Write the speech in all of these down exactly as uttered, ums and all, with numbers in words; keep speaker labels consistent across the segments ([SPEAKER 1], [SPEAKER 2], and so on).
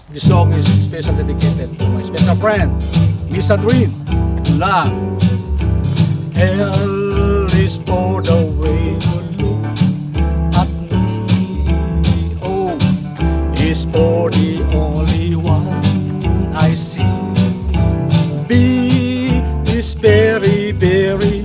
[SPEAKER 1] This song is special dedicated to my special friend, Miss Adrien. Love. L is for the way you look at me. O is for the only one I see. B is very, very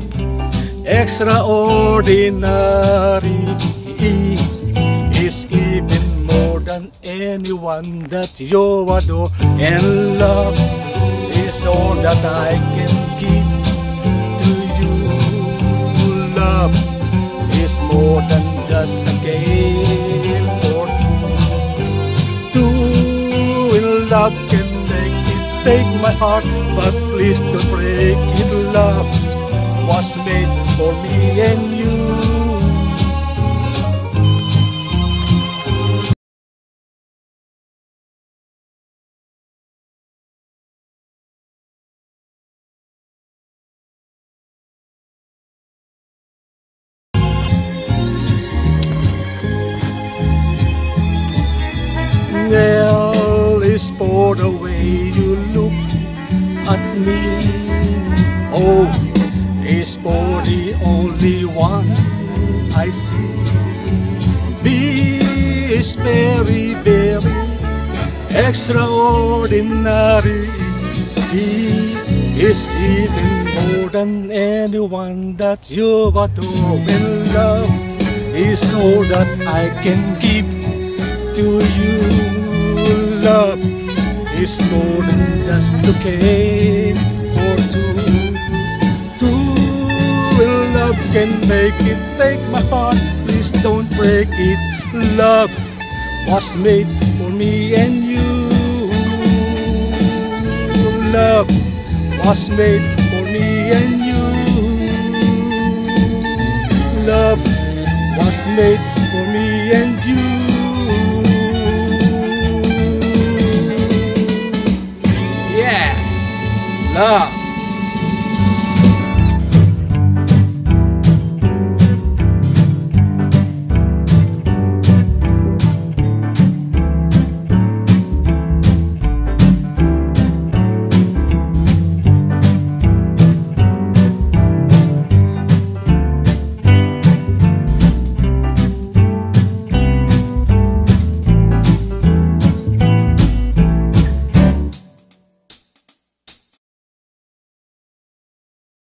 [SPEAKER 1] extraordinary. E is even more than anyone that you adore. And love is all that I can give to you. Love is more than just a game or two. Two in love can make it take my heart, but please don't break it. Love was made for me and you. L is for the way you look at me. O is for the only one I see. B is very, very extraordinary. E is even more than anyone that you adore. And love is all that I can give to you. Love is more than just a game or two. Two in love can make it take my heart. Please don't break it. Love was made for me and you. Love was made for me and you. Love was made for me and you. Love.